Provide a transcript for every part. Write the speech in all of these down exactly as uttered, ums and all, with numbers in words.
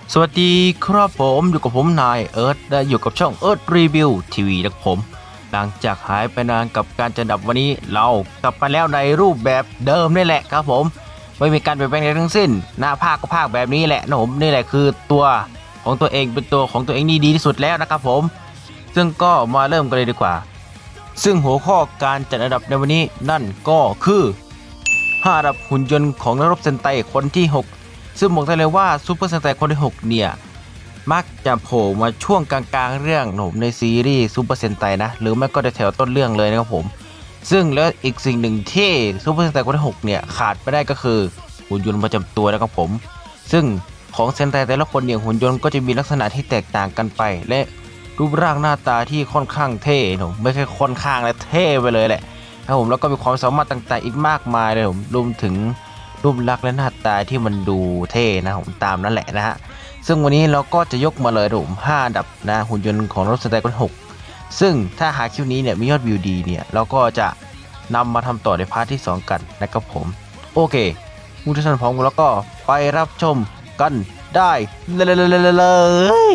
สวัสดีครับผมอยู่กับผมนายเอิร์ธและอยู่กับช่องเอิร์ธรีวิวทีวีนะครับผมหลังจากหายไปนานกับการจัดอันดับวันนี้เรากลับมาแล้วในรูปแบบเดิมนี่แหละครับผมไม่มีการเปลี่ยนแปลงใดทั้งสิ้นหน้าภาคก็ภาคแบบนี้แหละนะผมนี่แหละคือตัวของตัวเองเป็นตัวของตัวเองนี่ดีที่สุดแล้วนะครับผมซึ่งก็มาเริ่มกันเลยดีกว่าซึ่งหัวข้อการจัดอันดับในวันนี้นั่นก็คือห้าอันดับหุ่นยนต์ของนักรบเซนไตคนที่หกซึ่งบอกได้เลยว่าซูเปอร์เซนไตคนที่หกเนี่ยมักจะโผล่มาช่วงกลางๆเรื่องผมในซีรีส์ซูเปอร์เซนไตนะหรือไม่ก็แถวต้นเรื่องเลยนะครับผมซึ่งแล้วอีกสิ่งหนึ่งที่ซูเปอร์เซนไตคนที่หกเนี่ยขาดไม่ได้ก็คือหุ่นยนต์ประจำตัวนะครับผมซึ่งของเซนไตแต่ละคนเนี่ยหุ่นยนต์ก็จะมีลักษณะที่แตกต่างกันไปและรูปร่างหน้าตาที่ค่อนข้างเท่ผมไม่ใช่ค่อนข้างและเท่ไปเลยแหละครับผมแล้วก็มีความสามารถต่างๆอีกมากมายเลยผมรวมถึงรูปลักษณ์และหน้าตาที่มันดูเท่นะผมตามนั่นแหละนะฮะซึ่งวันนี้เราก็จะยกมาเลยผมห้าอันดับนะหุ่นยนต์ของรถสไตล์คนหกซึ่งถ้าหากคลิปนี้เนี่ยมียอดวิวดีเนี่ยเราก็จะนำมาทำต่อในพาร์ทที่สองกันนะครับผมโอเคผู้ที่ชมพร้อมแล้วก็ไปรับชมกันได้เลย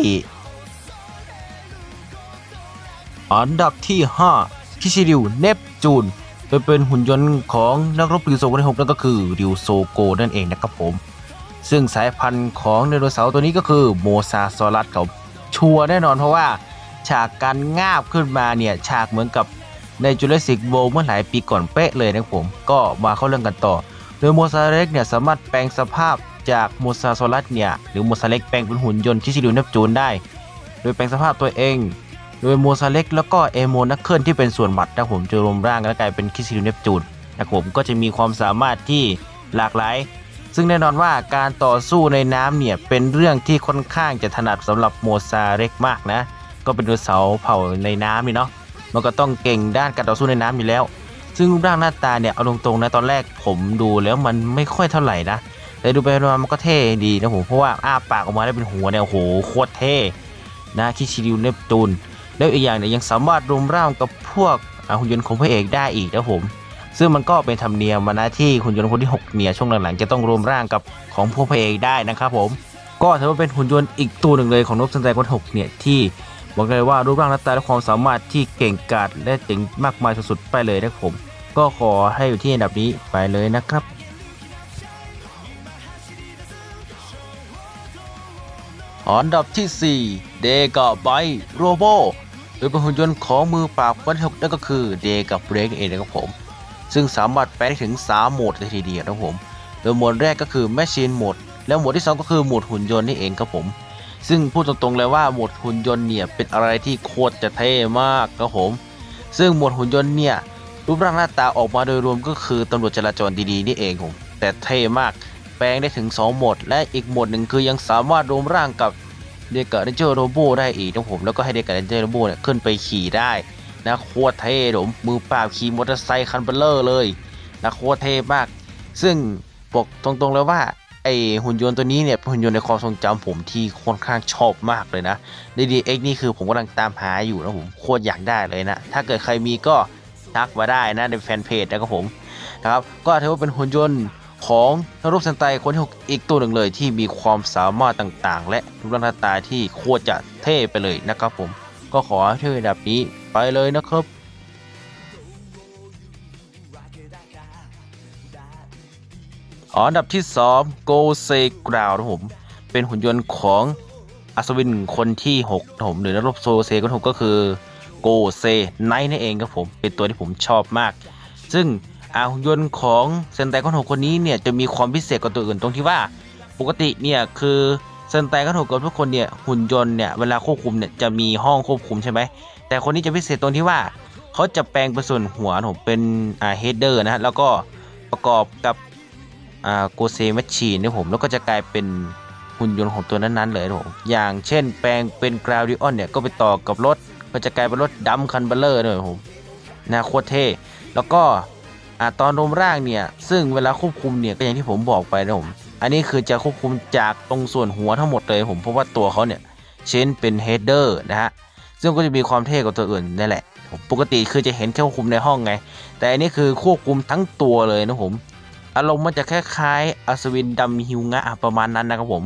อันดับที่ห้าคิชิริวเนปจูนโดยเป็นหุ่นยนต์ของนักรบริวโซคนที่หกนั่นก็คือริวโซโกนั่นเองนะครับผมซึ่งสายพันธุ์ของไดโนเสาร์ตัวนี้ก็คือโมซาซอรัสครับชัวร์แน่นอนเพราะว่าฉากการงาบขึ้นมาเนี่ยฉากเหมือนกับในจูราสสิกเวิลด์เมื่อหลายปีก่อนเป๊ะเลยนะครับผมก็มาเข้าเรื่องกันต่อโดยโมซาเล็กเนี่ยสามารถแปลงสภาพจากโมซาซอรัสเนี่ยหรือโมซาเล็กแปลงเป็นหุ่นยนต์คิชิริวเนปจูนได้โดยแปลงสภาพตัวเองโดยโมซาเล็กแล้วก็เอโมนักเคลื่อนที่เป็นส่วนหมัดนะผมจะรวมร่างแล้วกลายเป็นคิชิริวเนปจูนนะผมก็จะมีความสามารถที่หลากหลายซึ่งแน่นอนว่าการต่อสู้ในน้ำเนี่ยเป็นเรื่องที่ค่อนข้างจะถนัดสำหรับโมซาเล็กมากนะก็เป็นไดโนเสาร์เผ่าในน้ำนี่เนาะมันก็ต้องเก่งด้านการต่อสู้ในน้ำอยู่แล้วซึ่งรูปร่างหน้าตาเนี่ยเอาตรงๆนะตอนแรกผมดูแล้วมันไม่ค่อยเท่าไหร่นะแต่ดูไปดูมามันก็เท่ดีนะผมเพราะว่าอ้าปากออกมาได้เป็นหัวเนี่ยโอ้โหโคตรเท่นะคิชิริวเนปจูนแล้วอีกอย่างเนี่ยยังสามารถรวมร่างกับพวกหุ่นยนต์ของพระเอกได้อีกนะผมซึ่งมันก็เป็นธรรมเนียมมานะที่หุ่นยนต์คนที่หกเนี่ยช่วงหลังๆจะต้องรวมร่างกับของพวกพระเอกได้นะครับผมก็ถือว่าเป็นหุ่นยนต์อีกตัวหนึ่งเลยของนกสันไตคนหกเนี่ยที่บอกเลยว่ารูปร่างหน้าตาและความสามารถที่เก่งกาจและเจ๋งมากมายสุดๆไปเลยนะครับผมก็ขอให้อยู่ที่อันดับนี้ไปเลยนะครับอันดับที่สี่เดกาไบโรโบโดยเป็นหุ่นยนต์ของมือปราบคนที่หกนั่นก็คือเดกับเบรกเองนะครับผมซึ่งสามารถแปลงได้ถึงสามโหมดเลยทีเดียวนะครับผมโดยโหมดแรกก็คือแมชชีนโหมดแล้วโหมดที่สองก็คือโหมดหุ่นยนต์นี่เองครับผมซึ่งพูดตรงๆเลยว่าโหมดหุ่นยนต์เนี่ยเป็นอะไรที่โคตรจะเท่มากครับผมซึ่งโหมดหุ่นยนต์เนี่ยรูปร่างหน้าตาออกมาโดยรวมก็คือตำรวจจราจรดีๆนี่เองผมแต่เท่มากแปลงได้ถึงสองโหมดและอีกโหมดหนึ่งคือยังสามารถรวมร่างกับเดกะเรนเจอร์โรโบได้อีกนะผมแล้วก็ให้เดกะเรนเจอร์โรโบเนี่ยขึ้นไปขี่ได้นะโคตรเท่ผมมือปราบขี่มอเตอร์ไซค์คันเบลเลอร์เลยนะโคตรเท่มากซึ่งบอกตรงๆเลยว่าไอหุ่นยนต์ตัวนี้เนี่ยเป็นหุ่นยนต์ในความทรงจำผมที่ค่อนข้างชอบมากเลยนะใน ดี เอ็กซ์ นี่คือผมกำลังตามหาอยู่นะผมโคตรอยากได้เลยนะถ้าเกิดใครมีก็ทักมาได้นะในแฟนเพจนะครับผมนะครับก็ถือว่าเป็นหุ่นยนต์ของนักรบเซนไตคนที่หกอีกตัวหนึ่งเลยที่มีความสามารถต่างๆและรูปร่างหน้าตาที่โคตรจะเท่ไปเลยนะครับผมก็ขอให้ที่อันดับนี้ไปเลยนะครับอันดับที่สองโกเซกราวนะผมเป็นหุ่นยนต์ของอัศวินคนที่หกนะผมหรือนักรบโซเซคนหกก็คือโกเซไนท์นั่นเองครับผมเป็นตัวที่ผมชอบมากซึ่งอาหุ่นยนต์ของเซนไตคนหกคนนี้เนี่ยจะมีความพิเศษกว่าตัวอื่นตรงที่ว่าปกติเนี่ยคือเซนไตคนหกกับทุกคนเนี่ยหุ่นยนต์เนี่ยเวลาควบคุมเนี่ยจะมีห้องควบคุมใช่ไหมแต่คนนี้จะพิเศษตรงที่ว่าเขาจะแปลงเป็นส่วนหัวผมเป็นอ่าเฮดเดอร์นะแล้วก็ประกอบกับอ่าโกเซแมชชีนนะผมแล้วก็จะกลายเป็นหุ่นยนต์ของตัวนั้นๆเลยนะผมอย่างเช่นแปลงเป็นกราวดิออนเนี่ยก็ไปต่อกับรถก็จะกลายเป็นรถดำคันเบลเลอร์นะผมนะโคตรเท่แล้วก็อ่าตอนรวมร่างเนี่ยซึ่งเวลาควบคุมเนี่ยก็อย่างที่ผมบอกไปนะผมอันนี้คือจะควบคุมจากตรงส่วนหัวทั้งหมดเลยผมเพราะว่าตัวเขาเนี่ยเช่นเป็นเฮดเดอร์นะฮะซึ่งก็จะมีความเท่กว่าตัวอื่นนั่นแหละปกติคือจะเห็นแค่ควบคุมในห้องไงแต่อันนี้คือควบคุมทั้งตัวเลยนะผมอารมณ์มันจะคล้ายๆอัศวินดำฮิวงะประมาณนั้นนะครับผม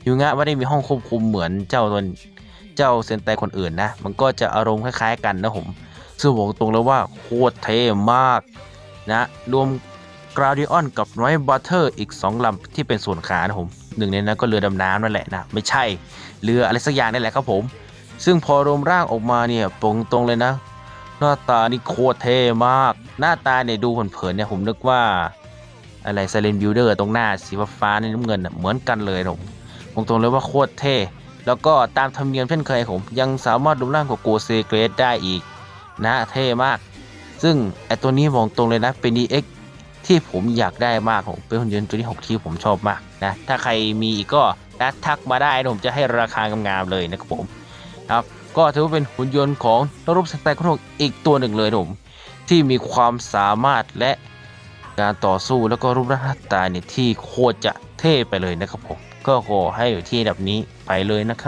ฮิวงะไม่ได้มีห้องควบคุมเหมือนเจ้าตัวเจ้าเซนไตคนอื่นนะมันก็จะอารมณ์คล้ายๆกันนะผมซึ่งบอกตรงเลยว่าโคตรเท่มากนะรวมกราดิออนกับน้อยบัตเตอร์อีกสองลำที่เป็นส่วนขานะผมหนึ่งในนั้นก็เรือดำน้ำนั่นแหละนะไม่ใช่เรืออะไรสักอย่างนั่นแหละครับผมซึ่งพอรวมร่างออกมาเนี่ยตรงตรงเลยนะหน้าตานี่โคตรเท่มากหน้าตาเนี่ยดูเผินๆเนี่ยผมนึกว่าอะไรไซเลนบิลเดอร์ตรงหน้าสีฟ้าในน้ำเงินเหมือนกันเลยผมตรงตรงเลยว่าโคตรเท่แล้วก็ตามธรรมเนียมเช่นเคยผมยังสามารถรวมร่างกับโกเซเกรสได้อีกนะเท่มากซึ่งไอตัวนี้มองตรงเลยนะเป็น ดี เอ็กซ์ ที่ผมอยากได้มากผมเป็นหุ่นยนต์ตัวที่หกที่ผมชอบมากนะถ้าใครมีอีกก็นะทักมาได้ผมจะให้ราคางามๆเลยนะครับผมครับก็ถือว่าเป็นหุ่นยนต์ของนรบเซนไตคนหกอีกตัวหนึ่งเลยผมที่มีความสามารถและการต่อสู้แล้วก็รูปร่างหน้าตาเนี่ยที่โคตรจะเท่ไปเลยนะครับผมก็ขอให้อยู่ที่อันดับนี้ไปเลยนะครับ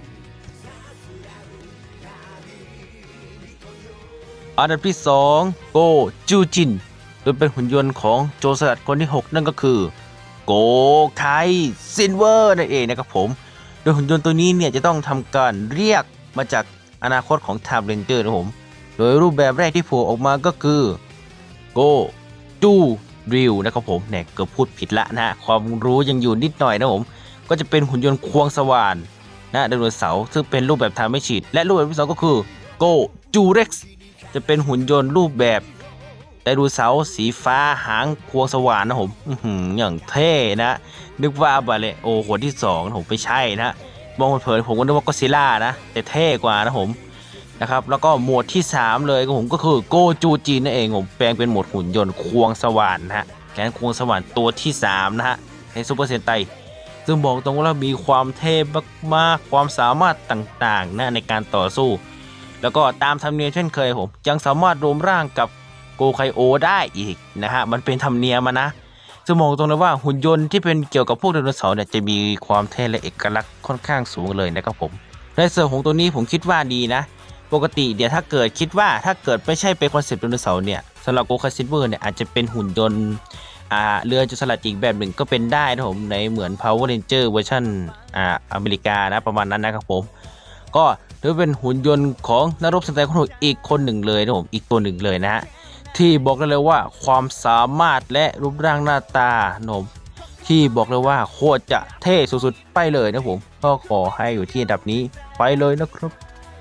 อันดับที่สองโกจูจินโดยเป็นหุ่นยนต์ของโจรสลัดคนที่หกนั่นก็คือโกไคซินเวอร์นั่นเองนะครับผมโดยหุ่นยนต์ตัวนี้เนี่ยจะต้องทำการเรียกมาจากอนาคตของไทม์เรนเจอร์นะผมโดยรูปแบบแรกที่โผล่ออกมาก็คือโกจูริวนะครับผมเนี่ยเกือบพูดผิดละนะฮะความรู้ยังอยู่นิดหน่อยนะผมก็จะเป็นหุ่นยนต์ควงสว่านนะไดโนเสาร์ซึ่งเป็นรูปแบบทางไม่ฉีดและรูปแบบที่สองก็คือโกจูเร็กซ์จะเป็นหุ่นยนต์รูปแบบไดโนเสาร์สีฟ้าหางควงสว่านนะผมอย่างเท่นะนึกว่าบาเลโอคนที่สองผมไม่ใช่นะมองเผินๆผมก็นึกว่าก็ซิล่านะแต่เท่กว่านะผมนะครับแล้วก็โหมดที่สามเลยก็ผมก็คือโกจูจีนั่นเองผมแปลงเป็นโหมดหุ่นยนต์ควงสว่านนะฮะแขนควงสว่านตัวที่สามนะฮะในซูเปอร์เซนไตซึ่งบอกตรงว่ามีความเท่มากๆความสามารถต่างๆนะในการต่อสู้แล้วก็ตามธรรมเนียมเช่นเคยผมยังสามารถรวมร่างกับโกไคโอได้อีกนะฮะมันเป็นธรรมเนียมนะซึ่งมองตรงเลยว่าหุ่นยนต์ที่เป็นเกี่ยวกับพวกไดโนเสาร์เนี่ยจะมีความเท่และเอกลักษณ์ค่อนข้างสูงเลยนะครับผมในส่วนของตัวนี้ผมคิดว่าดีนะปกติเดี๋ยวถ้าเกิดคิดว่าถ้าเกิดไม่ใช่เป็นคอนเซปต์ไดโนเสาร์เนี่ยสำหรับโกไคซินเวอร์เนี่ยอาจจะเป็นหุ่นยนต์อ่าเรือจุลสลัดอีกแบบหนึ่งก็เป็นได้นะผมในเหมือน Power Ranger เวอร์ชันอ่าอเมริกานะประมาณนั้นนะครับผมก็ถือเป็นหุ่นยนต์ของนรบเซนไตคนหกอีกคนหนึ่งเลยนะผมอีกตัวหนึ่งเลยนะฮะที่บอกได้เลยว่าความสามารถและรูปร่างหน้าตาหนมที่บอกเลยว่าโคตรจะเท่สุดๆไปเลยนะผมก็ขอให้อยู่ที่อันดับนี้ไปเลยนะครับ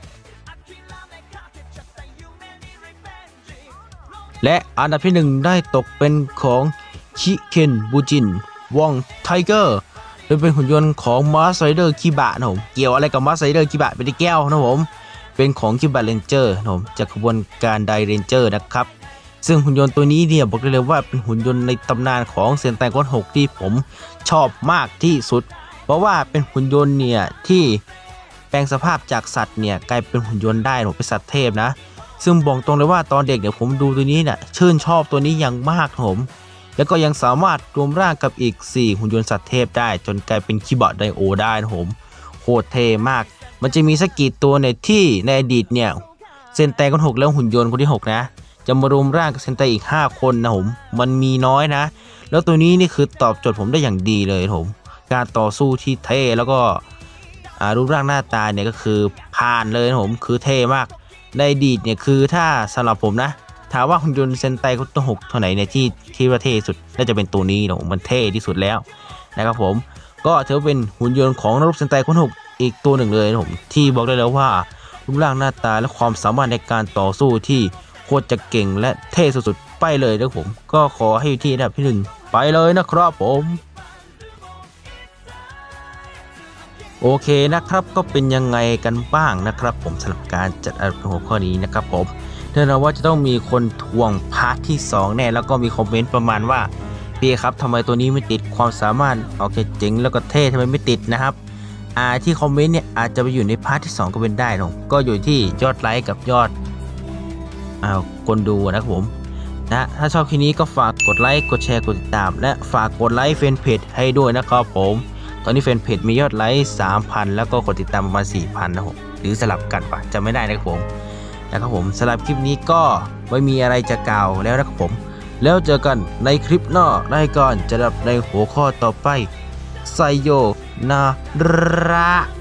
และอันดับที่หนึ่งได้ตกเป็นของชิเคนบูจินวองไทเกอร์โดยเป็นหุ่นยนต์ของมาสไซเดอร์คิบะนะผมเกี่ยวอะไรกับมาสไซเดอร์คิบะเป็นแก้วนะผมเป็นของคิบะเรนเจอร์นะผมจากขบวนการไดเรนเจอร์นะครับซึ่งหุ่นยนต์ตัวนี้เนี่ยบอกได้เลยว่าเป็นหุ่นยนต์ในตำนานของเซนไตก้อนหกที่ผมชอบมากที่สุดเพราะว่าเป็นหุ่นยนต์เนี่ยที่แปลงสภาพจากสัตว์เนี่ยกลายเป็นหุ่นยนต์ได้ผมเป็นสัตว์เทพนะซึ่งบอกตรงเลยว่าตอนเด็กเนี่ยผมดูตัวนี้เนี่ยชื่นชอบตัวนี้อย่างมากผมแล้วก็ยังสามารถรวมร่างกับอีกสี่หุ่นยนต์สัตว์เทพได้จนกลายเป็นคิบะไดโอได้นะผมโคตรเท่มากมันจะมีสักกี่ตัวเนี่ยที่ในอดีตเนี่ยเซนไตก้อนหกแล้วหุ่นยนต์คนที่หกนะจะมารวมร่างกับเซนไตอีกห้าคนนะผมมันมีน้อยนะแล้วตัวนี้นี่คือตอบโจทย์ผมได้อย่างดีเลยผมการต่อสู้ที่เท่แล้วก็รูปร่างหน้าตาเนี่ยก็คือผ่านเลยนะผมคือเท่มากในอดีตเนี่ยคือถ้าสำหรับผมนะถามว่าหุ่นยนต์เซนไตคนที่หกตัวไหนเนี่ยที่ที่ว่าเท่สุดน่าจะเป็นตัวนี้นะมันเท่ที่สุดแล้วนะครับผมก็ถือเป็นหุ่นยนต์ของนรบเซนไตคนที่หกอีกตัวหนึ่งเลยนะผมที่บอกได้แล้วว่ารูปร่างหน้าตาและความสามารถในการต่อสู้ที่โคตรจะเก่งและเท่สุดๆไปเลยนะผมก็ขอให้อยู่ที่อันดับที่หนึ่งไปเลยนะครับผมโอเคนะครับก็เป็นยังไงกันบ้างนะครับผมสำหรับการจัดอันดับหัวข้อนี้นะครับผมเนื่องจากว่าจะต้องมีคนทวงพาร์ทที่สองแน่แล้วก็มีคอมเมนต์ประมาณว่าพี่ครับทำไมตัวนี้ไม่ติดความสามารถโอเคเจ๋งแล้วก็เท่ทำไมไม่ติดนะครับอ่าที่คอมเมนต์เนี่ยอาจจะไปอยู่ในพาร์ทที่สองก็เป็นได้นะก็อยู่ที่ยอดไลค์กับยอดอ่าคนดูนะครับผมนะถ้าชอบคลิปนี้ก็ฝากกดไลค์กดแชร์กดติดตามและฝากกดไลค์แฟนเพจให้ด้วยนะครับผมตอนนี้แฟนเพจมียอดไลค์ สามพัน แล้วก็กดติดตามประมาณ สี่พัน นะผมหรือสลับกันปะจำไม่ได้นะครับผมนะครับผมสำหรับคลิปนี้ก็ไม่มีอะไรจะกล่าวแล้วนะครับผมแล้วเจอกันในคลิปหน้าได้ก่อนจะรับในหัวข้อต่อไปไซโยนาระ